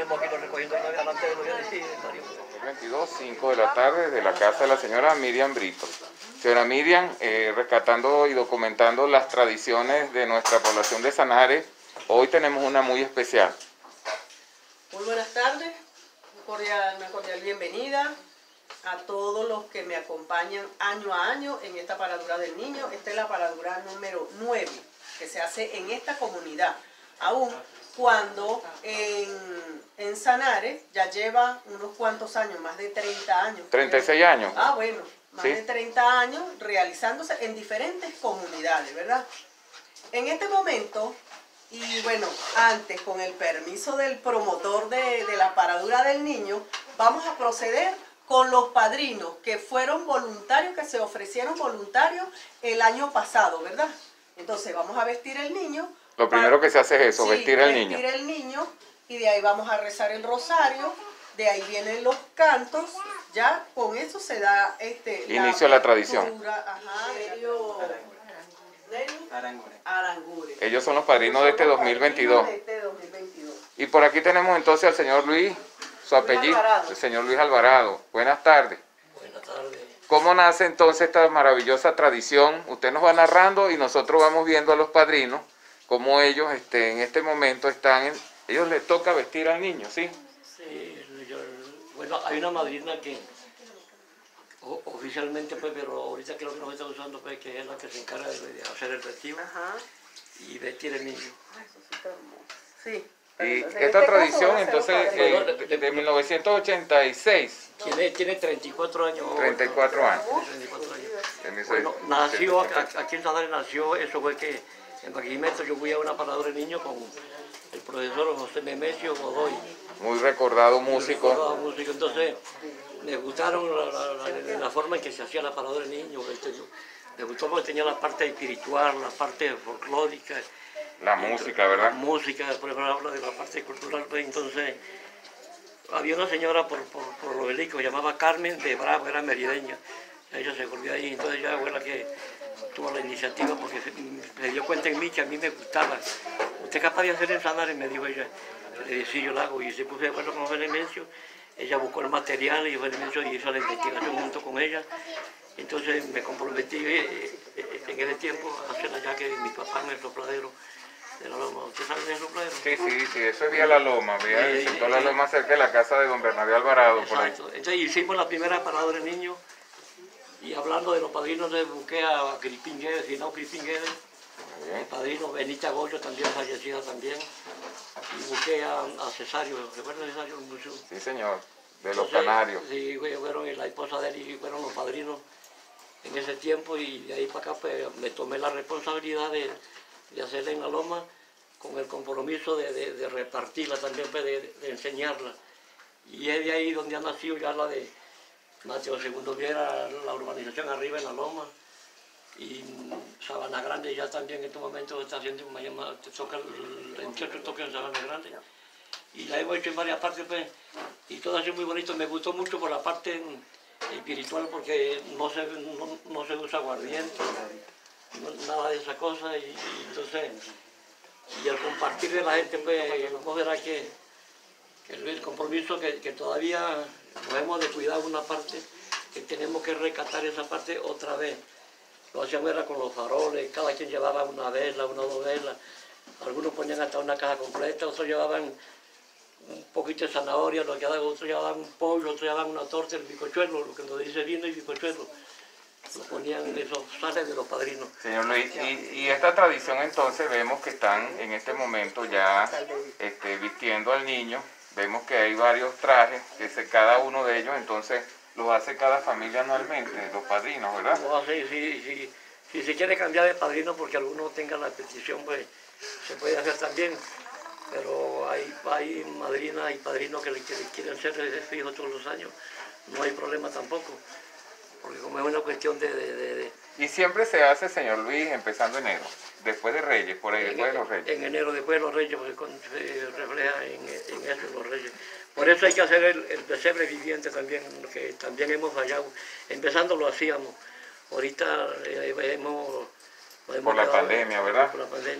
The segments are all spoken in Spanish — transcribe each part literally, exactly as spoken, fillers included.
estamos aquí recogiendo una vez delante de los bienes, sí, Mario. veintidós, cinco de la tarde, de la casa de la señora Miriam Brito. Señora Miriam, eh, rescatando y documentando las tradiciones de nuestra población de Sanare, hoy tenemos una muy especial. Muy buenas tardes, cordial, una cordial bienvenida a todos los que me acompañan año a año en esta paradura del niño. Esta es la paradura número nueve que se hace en esta comunidad, aún cuando en, en Sanare ya lleva unos cuantos años, más de treinta años. treinta y seis años. Ah, bueno, más ¿Sí? de treinta años realizándose en diferentes comunidades, ¿verdad? En este momento, y bueno, antes, con el permiso del promotor de, de la paradura del niño, vamos a proceder con los padrinos que fueron voluntarios, que se ofrecieron voluntarios el año pasado, ¿verdad? Entonces vamos a vestir el niño. Lo primero que se hace es eso, sí, vestir al niño. Vestir el niño, y de ahí vamos a rezar el rosario, de ahí vienen los cantos, ya con eso se da este, inicio a la tradición. Ajá, Nerio, Arangure. Arangure. Ellos son los padrinos de este dos mil veintidós. De este dos mil veintidós. Y por aquí tenemos entonces al señor Luis, su apellido, Alvarado. el señor Luis Alvarado. Buenas tardes. Buenas tardes. ¿Cómo nace entonces esta maravillosa tradición? Usted nos va narrando y nosotros vamos viendo a los padrinos cómo ellos este, en este momento están, en, ellos les toca vestir al niño, ¿sí? Sí, yo, bueno, hay una madrina que o, oficialmente, pues, pero ahorita creo que nos está usando, pues, que es la que se encarga de, de hacer el recibo Ajá. y vestir el niño. Ay, eso sí está hermoso. Sí. Y Entonces, en esta este tradición caso va a ser entonces un padrino. eh, de, de mil novecientos ochenta y seis, Tiene, tiene treinta y cuatro años. treinta y cuatro años. Tiene treinta y cuatro años. En ese- Bueno, nació, a- aquí en Sanare nació, eso fue que en Barquisimeto yo fui a una paradura de niños con el profesor José Nemesio Godoy. Muy recordado músico. Recordado músico. Entonces, me gustaron la, la, la, la forma en que se hacía la paradura de niños. Este, yo- me gustó porque tenía la parte espiritual, la parte folclórica. La música, La ¿verdad? música, por ejemplo, habla de la parte cultural. Pues, entonces, había una señora por, por, por los Belicos, llamaba Carmen de Bravo, era merideña. Ella se volvió ahí, entonces ella fue la que tuvo la iniciativa porque se, se dio cuenta en mí que a mí me gustaba. ¿Usted es capaz de hacer en Sanare? Me dijo ella. Le dije, sí, yo la hago. Y se puso de acuerdo con Benemencio. Ella buscó el material y Benemencio hizo la investigación junto con ella. Entonces me comprometí eh, eh, en ese tiempo a hacer allá que mi papá en el sopladero de la Loma. ¿Usted sabe del sopladero? Sí, sí, sí, eso es vía La Loma, vía Sí, visitó sí, La sí. Loma cerca de la casa de don Bernabé Alvarado, por ahí. Exacto. Entonces hicimos la primera parada de niños y hablando de los padrinos, le busqué a Crispín Guedes, si no Crispín Guedes, el padrino Benita Goyo, también fallecida también, y busqué a, a Cesario, ¿recuerda Cesario? Mucho. Sí, señor, de los Entonces, canarios. Sí, fueron la esposa de él y fueron los padrinos en ese tiempo y de ahí para acá pues, me tomé la responsabilidad de, de hacerla en la Loma con el compromiso de, de, de repartirla también, pues, de, de enseñarla. Y es de ahí donde ha nacido ya la de Mateo Segundo Viera, la urbanización arriba en la Loma. Y Sabana Grande ya también en este momento está haciendo una llamada, toca el veintiocho toques en Sabana Grande. Y la hemos hecho en varias partes, pues, y todo ha sido muy bonito. Me gustó mucho por la parte espiritual porque no se, no, no se usa aguardiente, no- nada de esa cosa. Y, y entonces, y al compartir de la gente, pues, vamos a ver que, que el compromiso que, que todavía nos hemos de cuidar una parte, que tenemos que rescatar esa parte otra vez. Lo hacíamos era con los faroles, cada quien llevaba una vela, una o dos velas. Algunos ponían hasta una caja completa, otros llevaban un poquito de zanahoria, lo que otros llevaban un pollo, otros llevaban una torta, el bizcochuelo, lo que nos dice vino y bizcochuelo. Lo ponían de esos sales de los padrinos. Señor Luis, y, y esta tradición entonces vemos que están en este momento ya este, vistiendo al niño. Vemos que hay varios trajes, que se, cada uno de ellos entonces los hace cada familia anualmente, los padrinos, ¿verdad? No, sí, sí, sí. Si se quiere cambiar de padrino porque algunos tengan la petición, pues se puede hacer también. Pero hay, hay madrinas y padrinos que le, que le quieren ser fijos todos los años. No hay problema tampoco. Porque como es una cuestión de... de, de, de Y siempre se hace, señor Luis, empezando enero, después de Reyes, por ahí, en, después de los Reyes. en enero, después de los Reyes, porque con- se refleja en, en eso, los Reyes. Por eso hay que hacer el, el pesebre viviente también, que también hemos fallado. Empezando lo hacíamos. Ahorita eh, hemos... nos hemos Por la quedado- pandemia, ¿verdad? Por la pandemia.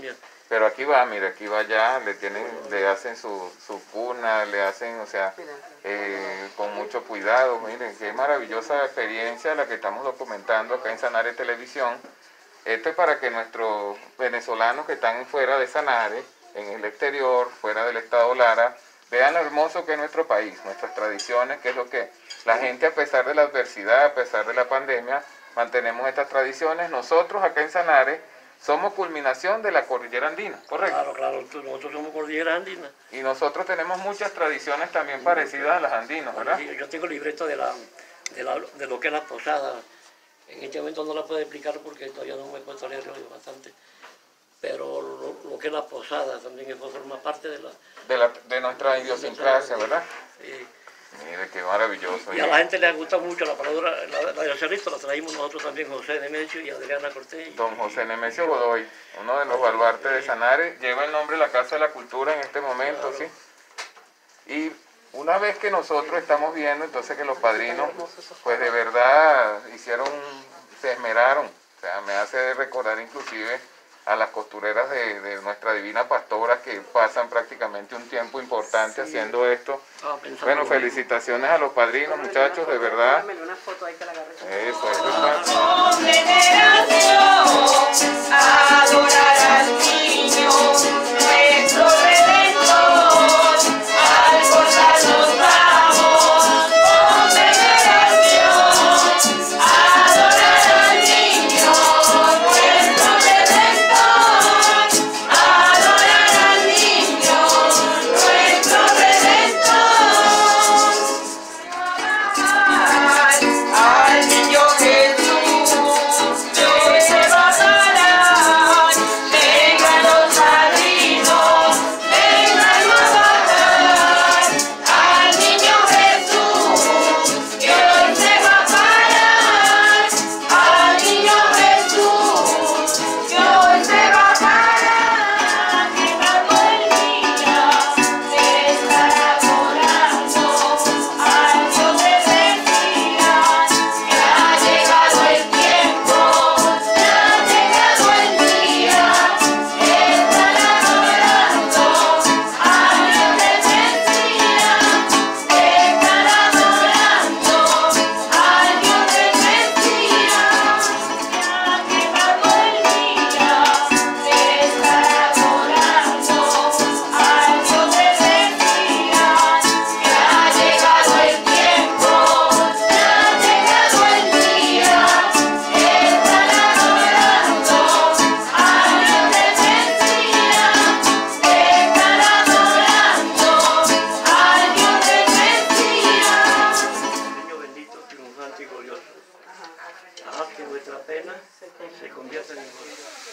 Pero aquí va, mire, aquí va ya, le tienen, le hacen su, su cuna, le hacen, o sea, eh, con mucho cuidado. Miren, qué maravillosa experiencia la que estamos documentando acá en Sanare Televisión. Esto es para que nuestros venezolanos que están fuera de Sanare, en el exterior, fuera del estado Lara, vean lo hermoso que es nuestro país, nuestras tradiciones, que es lo que la gente, a pesar de la adversidad, a pesar de la pandemia, mantenemos estas tradiciones. Nosotros acá en Sanare somos culminación de la cordillera andina, ¿correcto? Claro, claro, nosotros somos cordillera andina. Y nosotros tenemos muchas tradiciones también parecidas a las andinas, ¿verdad? Sí, yo tengo el libreto de, la, de, la, de lo que es la posada. En este momento no la puedo explicar porque todavía no me he puesto a leerlo bastante. Pero lo, lo que es la posada también forma parte de la... De, la, de nuestra idiosincrasia, ¿verdad? Sí. Mire, qué maravilloso. Y a la gente le gusta mucho la palabra, la, la de Cerrito, la traímos nosotros también, José Nemesio y Adriana Cortés. Don José Nemesio Godoy, uno de los baluartes de Sanare, lleva el nombre de la Casa de la Cultura en este momento, ¿sí? Y una vez que nosotros estamos viendo, entonces que los padrinos, pues de verdad hicieron, se esmeraron, o sea, me hace recordar inclusive a las costureras de, de nuestra divina pastora que pasan prácticamente un tiempo importante sí. haciendo esto. Ah, bueno, felicitaciones a los padrinos, muchachos, de verdad. Una foto ahí que la agarré. Eso, eso es Con veneración, adorar al niño, nuestro Redentor, al portal nos vamos. Con veneración, adorar al niño, nuestro Redentor, adorar al niño, nuestro Redentor. Al niño Jesús, que hoy se va a parar. Vengan los padrinos, vengan a bajar. Al niño Jesús, que hoy se va a parar. Al niño Jesús, que hoy se va a parar. Llegando el día de estar adorando al Dios de felicidad. Ya ha llegado el tiempo, ya ha llegado el día de estar adorando al Dios de felicidad. Estar adorando al Dios de felicidad. Ya ha llegado el día de estar adorando al Dios de felicidad. Ya ha llegado el tiempo, ya ha llegado el día de estar adorando al Dios de felicidad. Estar adorando al Dios de felicidad. Niño bendito, triunfante y glorioso. Haz que nuestra pena se convierta en gozo.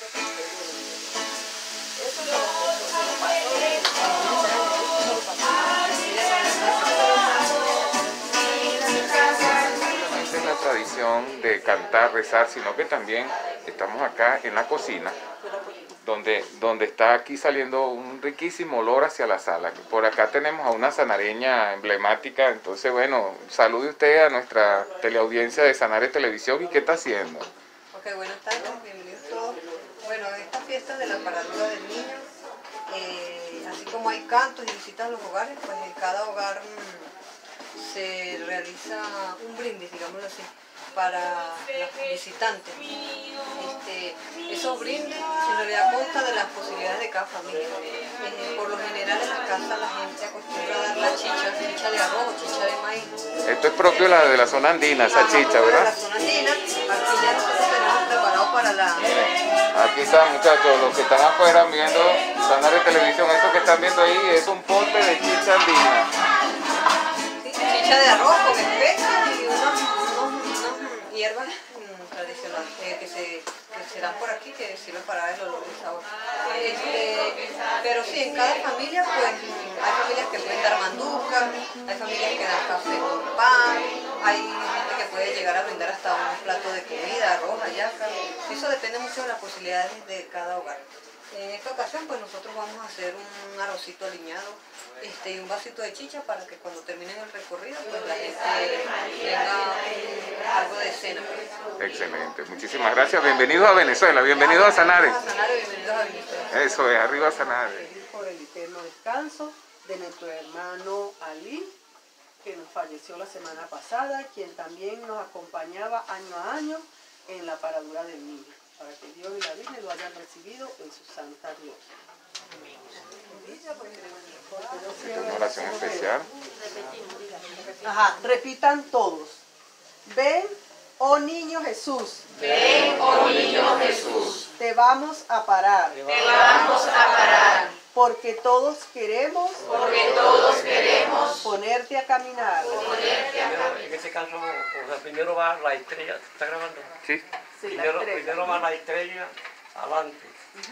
Esta es la tradición de cantar, rezar, sino que también estamos acá en la cocina, donde, donde está aquí saliendo un riquísimo olor hacia la sala. Por acá tenemos a una sanareña emblemática, entonces bueno, salude usted a nuestra teleaudiencia de Sanare Televisión. ¿Y qué está haciendo? Ok, buenas tardes, bienvenidos todos. Bueno, en esta fiesta de la paradura del niño, eh, así como hay cantos y visitas a los hogares, pues en cada hogar mmm, se realiza un brindis, digámoslo así, para los visitantes. Este, esos brindis en realidad constan de las posibilidades de cada familia. Eh, por lo general en la casa la gente acostumbra a dar la chicha, chicha de arroz, chicha de maíz. Esto es propio de la, de la zona andina, esa chicha, De la ¿verdad? zona andina, aquí ya nosotros tenemos preparado para la... Aquí están, muchachos, los que están afuera viendo Sanare Televisión, eso que están viendo ahí es un pote de chicha andina. Sí, chicha de arroz con especias y unos, unos, unas hierbas mm, tradicionales eh, que, se, que se dan por aquí, que sirven para dar el olor y el sabor. Este, pero sí, en cada familia, pues hay familias que pueden dar manduca, hay familias que dan café con pan, hay gente que puede llegar a brindar hasta un plato de comida, arroz, hallaca. Eso depende mucho de las posibilidades de cada hogar. En esta ocasión, pues nosotros vamos a hacer un arrocito aliñado este, y un vasito de chicha para que cuando terminen el recorrido, pues la gente tenga algo de cena. Excelente, muchísimas gracias. Bienvenidos a Venezuela, bienvenidos a Sanare. Bienvenidos a Venezuela. Eso es, arriba Sanare. Pedir por el eterno descanso de nuestro hermano Ali, que nos falleció la semana pasada, quien también nos acompañaba año a año en la paradura del niño, para que Dios y la Virgen lo hayan recibido en su santa gloria. Una oración especial. Ajá, repitan todos. Ven, oh niño Jesús. Ven, oh niño Jesús, Te vamos a parar. te vamos a parar, Porque todos queremos porque todos queremos ponerte a caminar. ponerte a Primero, en este caso, o sea, primero va la estrella, ¿está grabando? Sí. Sí, la Primero, estrella. primero va la estrella adelante.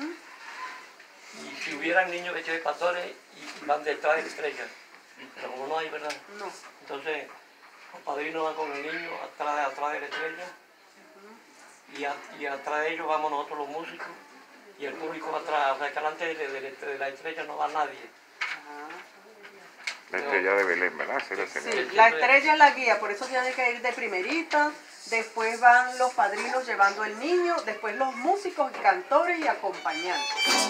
Y si hubieran niños vestidos de pastores, y van detrás de la estrella. Pero como no hay, ¿verdad? No. Entonces, los padrinos van con el niño atrás, atrás de la estrella. Y, a- y atrás de ellos vamos nosotros los músicos. Y el público va atrás. O sea, que delante de, de- de- de la estrella no va nadie. La estrella de Belén, ¿verdad? Ese era el Señor. Sí, la estrella es la guía, por eso tiene que ir de primerita. Después van los padrinos llevando el niño, después los músicos y cantores y acompañantes.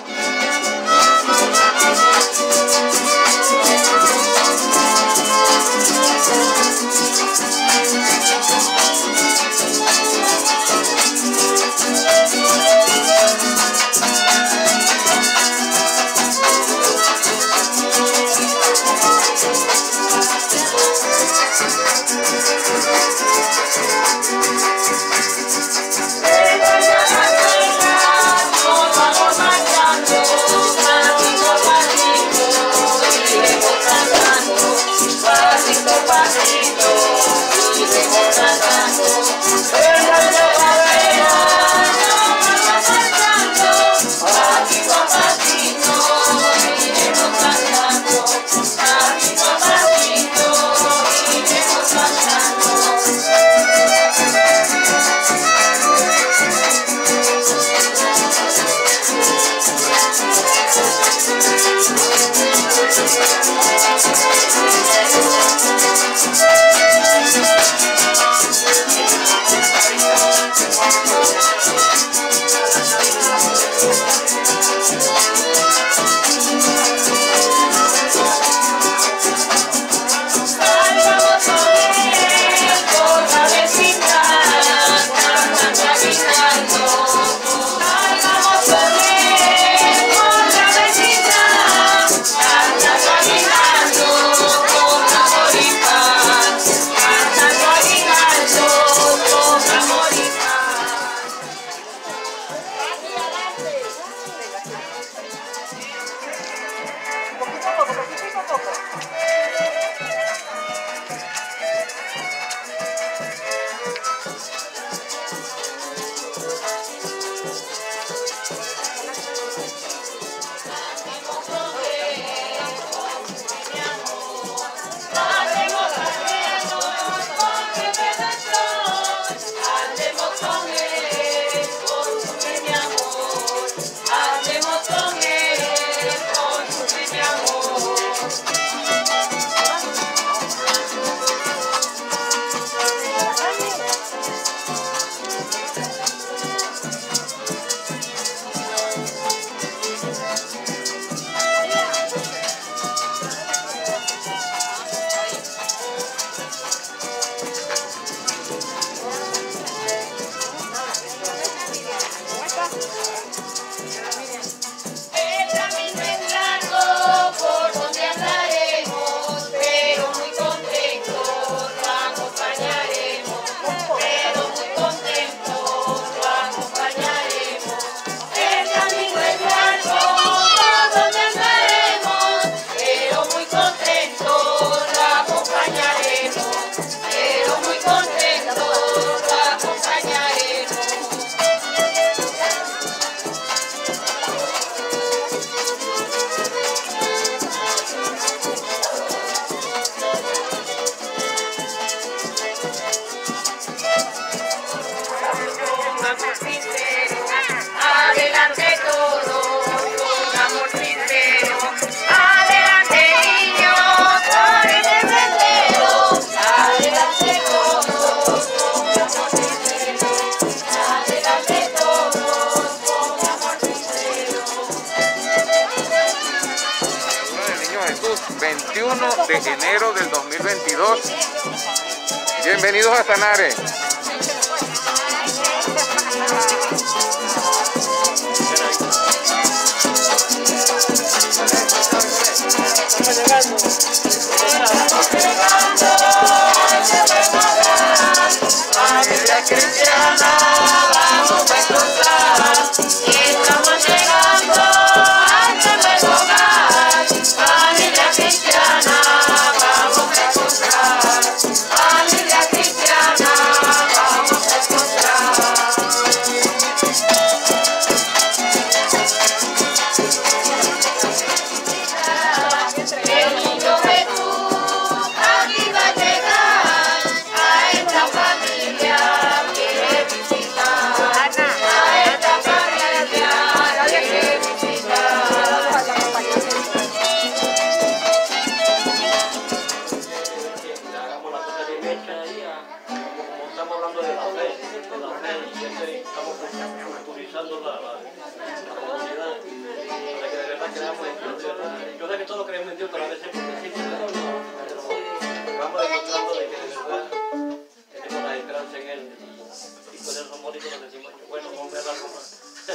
nos vamos marchando, pasito a pasito, iremos cantando, pasito a pasito. de enero del dos mil veintidós. Bienvenidos a Sanare. Familia cristiana, vamos a encontrar. Estamos llegando a este nuevo hogar. Familia cristiana, vamos a encontrar. Familia cristiana, vamos a encontrar. El niño Jesús aquí va a llegar a esta familia. Quiere visitar a esta familia. Quiere visitar. Que hagamos la cosa de mecha ahí, a- como, como estamos hablando de la fe, de la fe, y es que estamos culturizando la, la, la comunidad, para que de verdad creamos en Dios, de verdad. Yo sé que todos creemos en Dios, pero a veces por decir que no, pero vamos demostrando de que de verdad tenemos la esperanza en Él, y, y por eso bonito lo decimos, bueno, vamos a ver algo más.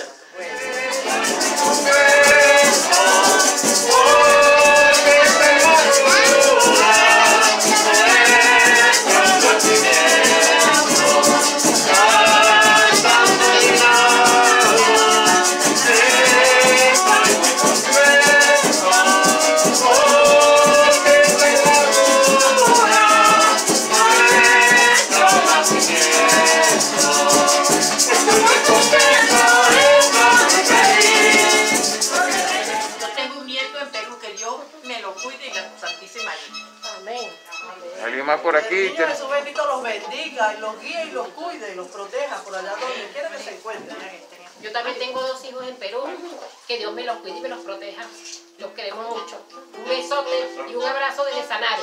Yo tengo un nieto en Perú, que Dios me lo cuide y la Santísima Virgen. Amén. ¿Alguien más por aquí? El niño Jesús bendito los bendiga y los guíe y los cuide y los proteja por allá donde quiera que se encuentren. Yo también tengo dos hijos en Perú, que Dios me los cuide y me los proteja. Los queremos mucho. Un besote y un abrazo desde Sanare.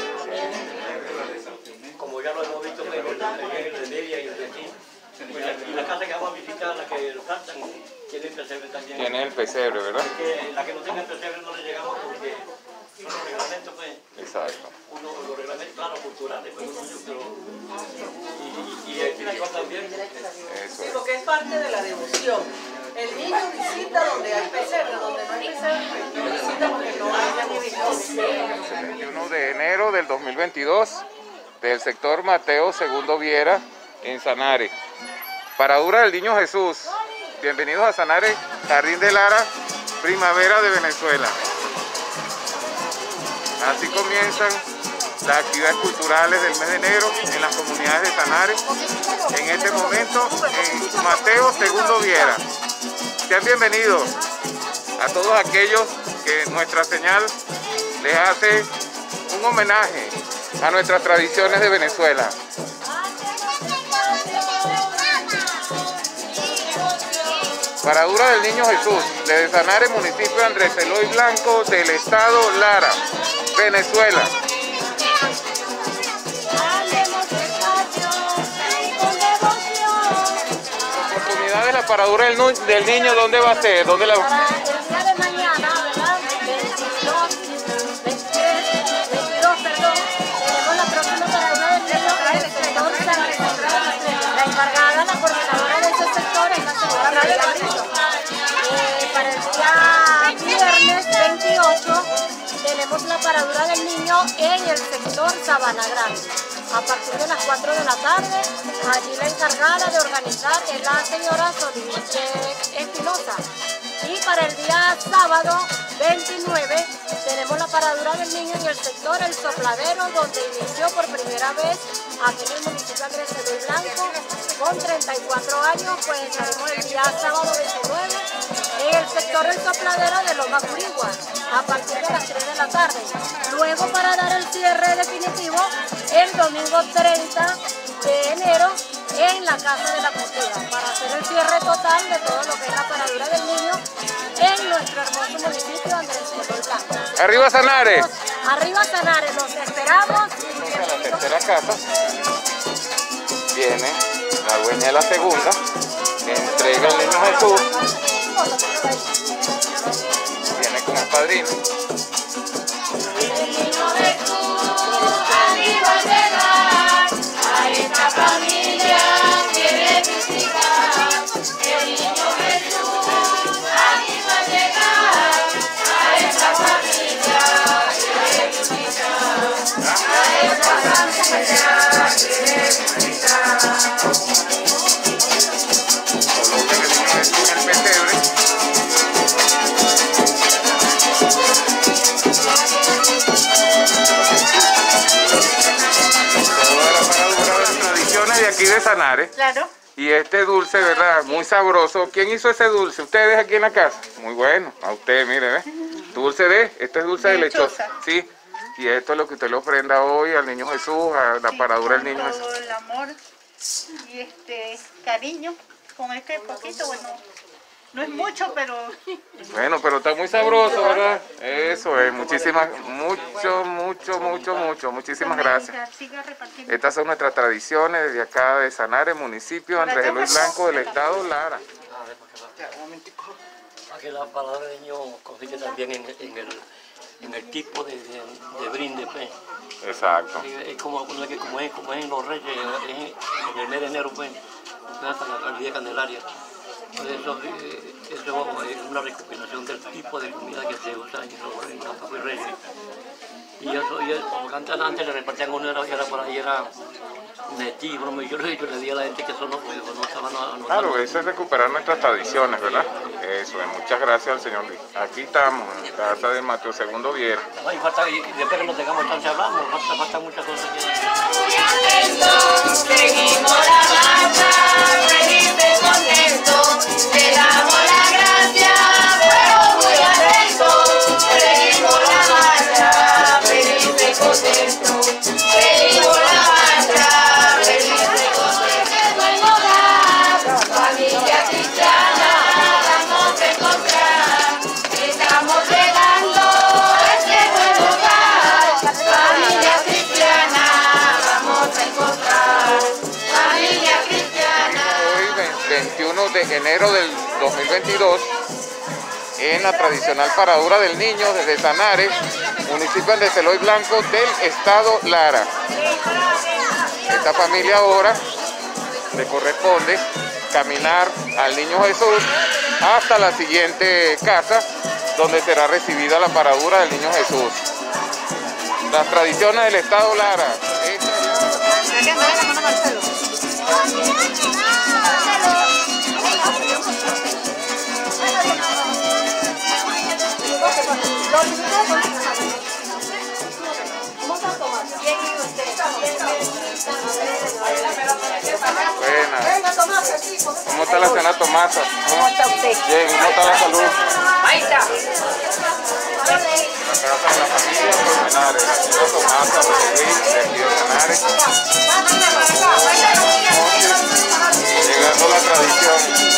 Como ya lo hemos visto en el de Media y el de aquí, y la, y la casa que vamos a visitar, la que nos cantan, tienen pesebre también. Tiene el pesebre, ¿verdad? Que la que no tenga pesebre no le llegamos porque son los reglamentos, pues, Exacto. uno, los reglamentos, claro, culturales, pues, uno, pero, y, y, y espiritual también. Eso Sí, es. porque es parte de la devoción. El niño visita donde hay pesebre, donde no hay pesebre, no visita porque no hay devoción. veintiuno de enero del dos mil veintidós, del sector Mateo Segundo Viera, en Sanare. Paradura del Niño Jesús. Bienvenidos a Sanare, Jardín de Lara, Primavera de Venezuela. Así comienzan las actividades culturales del mes de enero en las comunidades de Sanare. En este momento, en Mateo Segundo Viera. Sean bienvenidos a todos aquellos que nuestra señal les hace un homenaje a nuestras tradiciones de Venezuela. Paradura del Niño Jesús, de Sanare, municipio de Andrés Eloy Blanco, del estado Lara, Venezuela. La oportunidad de la paradura del, nu- del niño, ¿dónde va a ser? ¿Dónde la... Para el día de mañana, ¿verdad? veintidós, veintitrés, veintidós, perdón, tenemos la próxima paradura del niño en el sector San Cristóbal. La encargada, la coordinadora de ese sector es la señora María Brito. Eh, para el día viernes veintiocho tenemos la paradura del niño en el sector Sabana Grande. A partir de las cuatro de la tarde, allí la encargada de organizar es la señora Solís Espinosa. Y para el día sábado veintinueve tenemos la paradura del niño en el sector El Sopladero, donde inició por primera vez aquí en el municipio de Andrés Eloy Blanco, con treinta y cuatro años, pues estaremos el día sábado veintinueve en el sector El Sopladero de Loma Curigua, a partir de las tres de la tarde. Luego, para dar el cierre definitivo, el domingo treinta de enero en la Casa de la Cultura, para hacer el cierre total de todo lo que es la paradura del niño en nuestro hermoso municipio de Andrés Eloy Blanco. ¡Arriba Sanare! Arriba Sanare, los esperamos. A la tercera casa viene la dueña de la segunda, que entrega al Niño Jesús, viene con el padrino. El niño de familia quiere visitar, el niño Jesús aquí va a llegar, a esta familia quiere visitar, a esta familia quiere visitar. Coloquen el niño Jesús en el pesebre. De aquí de Sanare. Claro. Y este dulce, ¿verdad? Muy sabroso. ¿Quién hizo ese dulce? ¿Ustedes aquí en la casa? Muy bueno. A usted, mire, ¿ves? Dulce de, este es dulce de, de lechosa. Sí. Y esto es lo que usted le ofrenda hoy al Niño Jesús, a la sí, paradura del Niño Jesús. Todo el amor y este cariño con este poquito, bueno, no es mucho, pero... Bueno, pero está muy sabroso, ¿verdad? Eso es, muchísimas, mucho, mucho, mucho, mucho, muchísimas gracias. Estas son nuestras tradiciones desde acá de Sanare, municipio Andrés Eloy Blanco del estado Lara. Para que la palabra del niño consiste también en, en, el, en el tipo de, de, de brinde, pues. Exacto. Es como, como, es, como es en los Reyes, es en el mes de enero, pues, hasta el día de Candelaria. Eso, eh, eso es una recopilación del tipo de comida que se usa en los Campos Reyes. Y eso, y eso, porque antes, antes le repartían uno, era, era por ahí, era netí, broma, y yo, yo le di a la gente que eso no, pues, no estaban... No, no, claro, eso es recuperar nuestras tradiciones, ¿verdad? Eso es, muchas gracias al señor Luis. Aquí estamos, en la casa de Mateo Segundo Viera. No, y, falta, y después que no tengamos chance hablamos, falta, falta muchas cosas que... Seguimos la marcha, felices, contentos, le damos la gracia, fuego muy atento. Seguimos la marcha, felices, contentos, seguimos la marcha, felices, contentos. Nuevo hogar, familia cristiana, vamos a encontrar, estamos llegando a este nuevo hogar, familia cristiana, vamos a encontrar, familia cristiana. Hoy, veintiuno de enero del dos mil veintidós, en la tradicional paradura del niño desde Sanare, municipio de Eloy Blanco del estado Lara. Esta familia ahora le corresponde caminar al Niño Jesús hasta la siguiente casa donde será recibida la paradura del Niño Jesús. Las tradiciones del estado Lara. Buenas. ¿Cómo está la cena Tomasa? ¿Cómo está usted? Bien, ¿cómo está la salud? Ahí está. La casa de la familia Colmenares, la señora Tomasa, José Luis, de aquí de Sanare. Llegando la tradición.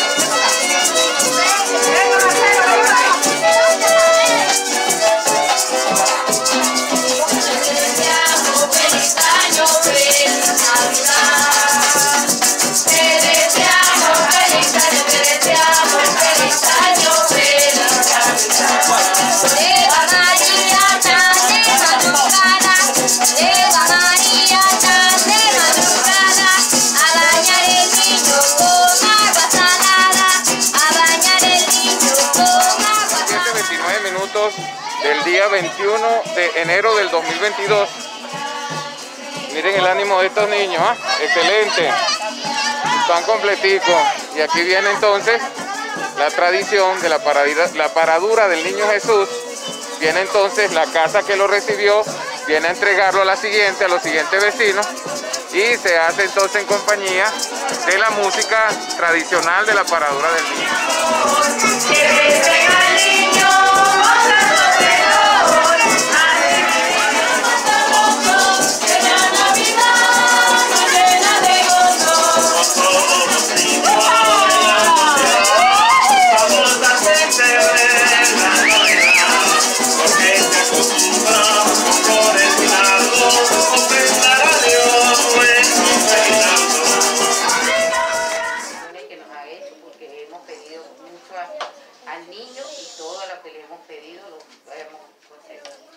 Del día veintiuno de enero del dos mil veintidós. Miren el ánimo de estos niños, ¿eh? Excelente. Están completicos. Y aquí viene entonces la tradición de la paradura, la paradura del Niño Jesús. Viene entonces la casa que lo recibió, viene a entregarlo a la siguiente, a los siguientes vecinos. Y se hace entonces en compañía de la música tradicional de la paradura del niño.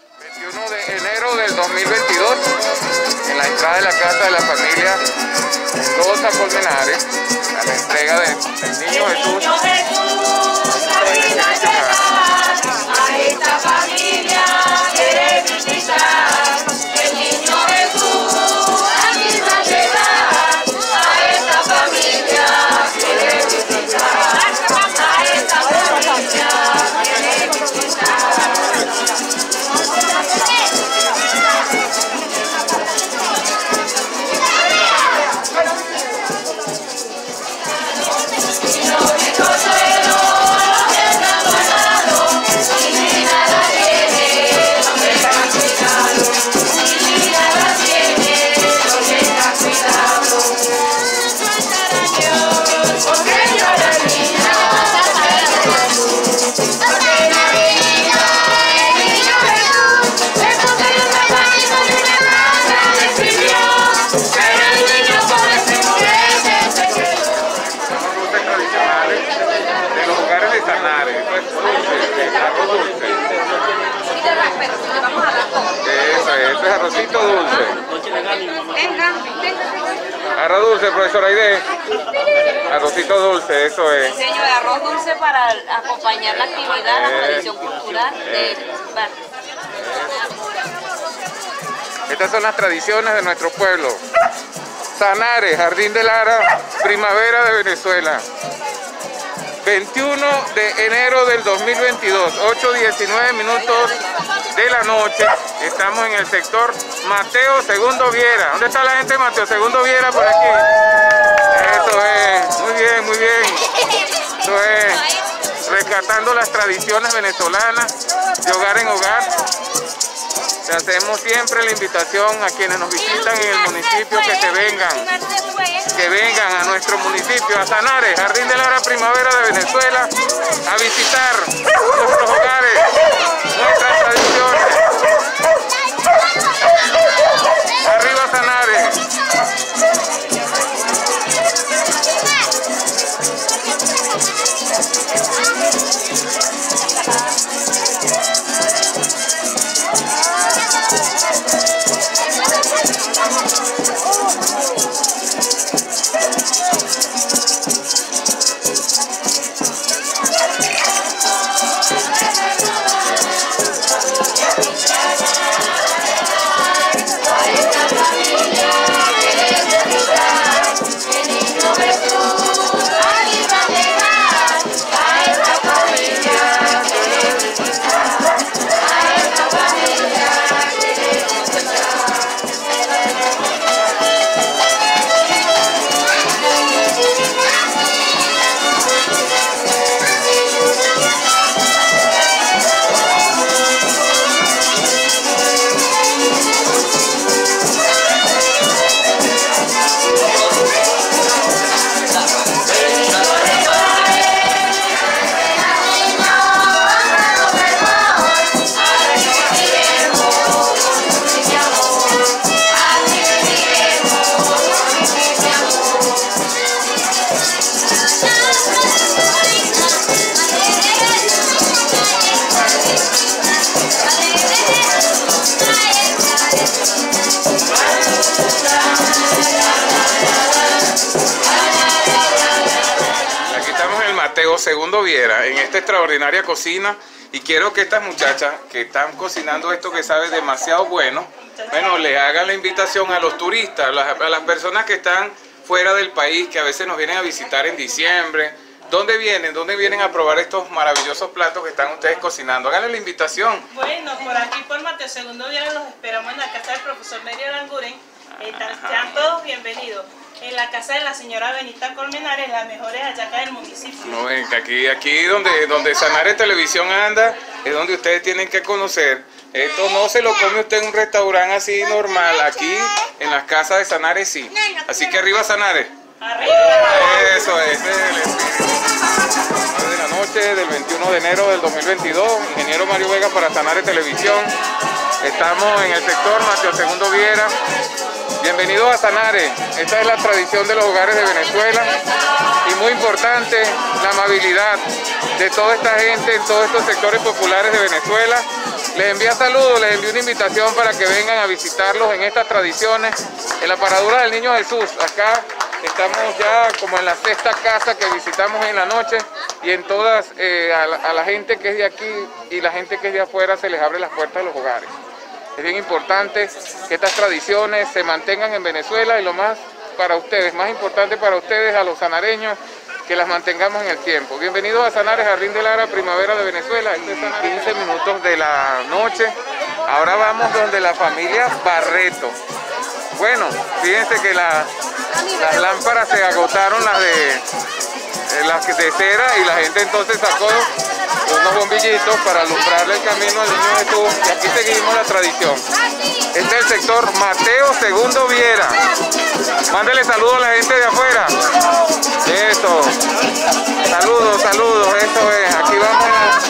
veintiuno de enero del dos mil veintidós, en la entrada de la casa de la familia Arroz dulce, profesora Aide. Arrocito dulce, eso es. Diseño de arroz dulce para acompañar la actividad, la tradición cultural del barrio. Estas son las tradiciones de nuestro pueblo. Sanare, Jardín de Lara, primavera de Venezuela. veintiuno de enero del dos mil veintidós, ocho diecinueve minutos de la noche. Estamos en el sector Mateo Segundo Viera. ¿Dónde está la gente de Mateo Segundo Viera? Por aquí. Eso es. Muy bien, muy bien. Eso es. Rescatando las tradiciones venezolanas de hogar en hogar. Le hacemos siempre la invitación a quienes nos visitan en el municipio que se vengan, que vengan a nuestro municipio, a Sanare, Jardín de Lara, primavera de Venezuela, a visitar nuestros hogares, nuestras tradiciones. Arriba Sanare. Segundo Viera, en esta extraordinaria cocina, y quiero que estas muchachas que están cocinando esto que sabe demasiado bueno, bueno, le hagan la invitación a los turistas, a las, a las personas que están fuera del país, que a veces nos vienen a visitar en diciembre. ¿Dónde vienen? ¿Dónde vienen a probar estos maravillosos platos que están ustedes cocinando? Háganle la invitación. Bueno, por aquí por Mateo Segundo Viera los esperamos en la casa del profesor Nery Aranguren. Están todos bienvenidos. En la casa de la señora Benita Colmenares, las mejores hallacas del municipio. No, ven, aquí, aquí donde, donde Sanare Televisión anda, es donde ustedes tienen que conocer. Esto no se lo come usted en un restaurante así normal, aquí en las casas de Sanare sí. Así que arriba Sanare. Arriba. Eso es, ese es el espíritu. De la noche del veintiuno de enero del dos mil veintidós, ingeniero Mario Vega para Sanare Televisión. Estamos en el sector Mateo Segundo Viera. Bienvenidos a Sanare. Esta es la tradición de los hogares de Venezuela y muy importante la amabilidad de toda esta gente en todos estos sectores populares de Venezuela. Les envía saludos, les envío una invitación para que vengan a visitarlos en estas tradiciones, en la paradura del Niño Jesús. Acá estamos ya como en la sexta casa que visitamos en la noche y en todas, eh, a, la, a la gente que es de aquí y la gente que es de afuera se les abre las puertas de los hogares. Es bien importante que estas tradiciones se mantengan en Venezuela y lo más para ustedes, más importante para ustedes, a los sanareños, que las mantengamos en el tiempo. Bienvenidos a Sanare, Jardín de Lara, primavera de Venezuela. Este es Sanare. quince minutos de la noche. Ahora vamos donde la familia Barreto. Bueno, fíjense que la, las lámparas se agotaron, las de, las de cera, y la gente entonces sacó unos bombillitos para alumbrarle el camino al Niño Jesús, y aquí seguimos la tradición. Este es el sector Mateo Segundo Viera. Mándele saludos a la gente de afuera. Eso. Saludos, saludos, eso es. Aquí vamos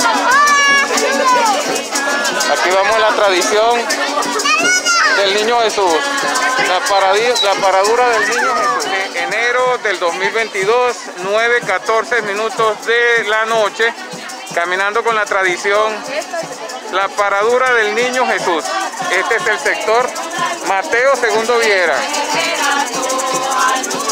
a, aquí vamos a la tradición del Niño Jesús. La, paradis, la paradura del Niño Jesús. De enero del dos mil veintidós, nueve catorce minutos de la noche. Caminando con la tradición, la paradura del Niño Jesús. Este es el sector Mateo Segundo Viera.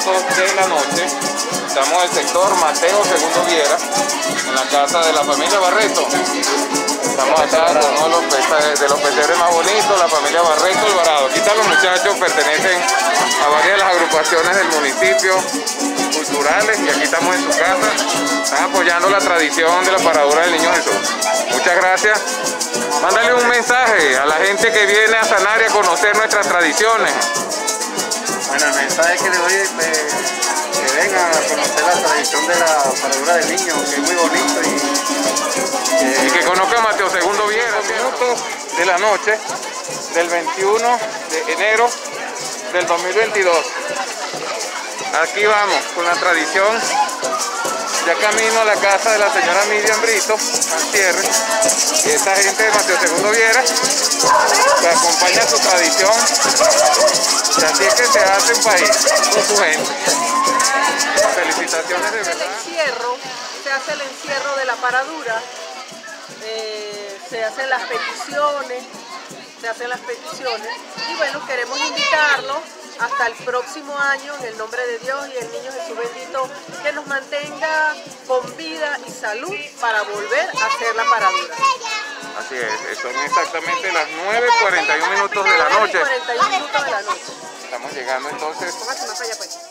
minutos de la noche. Estamos en el sector Mateo Segundo Viera, en la casa de la familia Barreto. Estamos acá con uno de los, pesa- de los pesebres más bonitos, la familia Barreto Alvarado. Aquí están los muchachos, pertenecen a varias de las agrupaciones del municipio, culturales, y aquí estamos en su casa. Están apoyando la tradición de la paradura del Niño Jesús. Muchas gracias. Mándale un mensaje a la gente que viene a Sanare a conocer nuestras tradiciones. Bueno, el mensaje que le doy es eh, que vengan a conocer la tradición de la paradura del niño, que es muy bonito, y, eh, y que conozcan Mateo Segundo Viera. Minutos de la noche del veintiuno de enero del dos mil veintidós. Aquí vamos con la tradición. Ya camino a la casa de la señora Miriam Brito, al cierre, y esta gente de Mateo Segundo Viera que acompaña su tradición, y así es que se hace un país con su gente. Felicitaciones de El verdad. encierro, se hace el encierro de la paradura, eh, se hacen las peticiones, se hacen las peticiones, y bueno, queremos invitarlos hasta el próximo año, en el nombre de Dios y el Niño Jesús bendito, que nos mantenga con vida y salud para volver a hacer la paradura. Así es, son exactamente las nueve y cuarenta y uno minutos de la noche. cuarenta y uno minutos de la noche. Estamos llegando entonces. Póngase más allá, pues.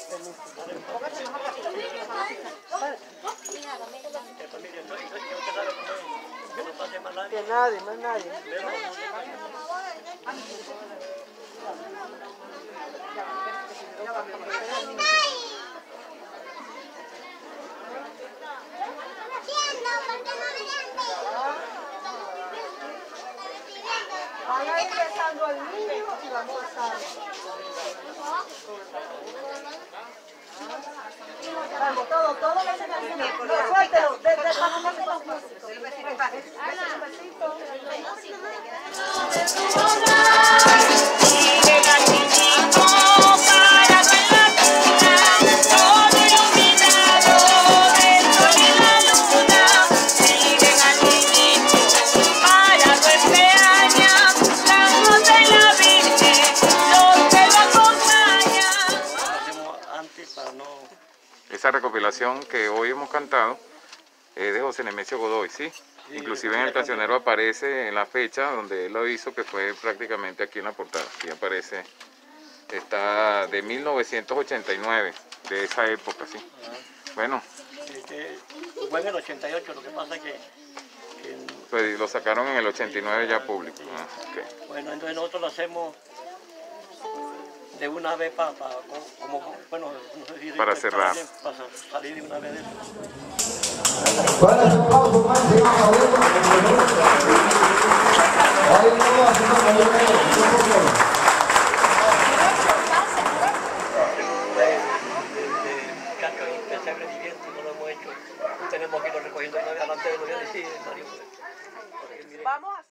Que nadie, más nadie. Vaya empezando al niño y vamos a estar. Vamos, todo, todo lo que se me suéltelo, desde el paso de los músicos. El besito, el besito. Esa recopilación que hoy hemos cantado es de José Nemesio Godoy, ¿sí? Sí, inclusive en el cancionero aparece en la fecha donde él lo hizo, que fue prácticamente aquí en la portada. Aquí aparece, está de mil novecientos ochenta y nueve, de esa época, ¿sí? Ah. Bueno. Este, fue en el ochenta y ocho, lo que pasa es que... que pues lo sacaron en el ochenta y nueve ya público. Sí. Ah, okay. Bueno, entonces nosotros lo hacemos de una vez para, pa, como, bueno, no sé si para cerrar. Para salir de una vez de eso. Tenemos que ir recogiendo delante de los días de Mario. Vamos a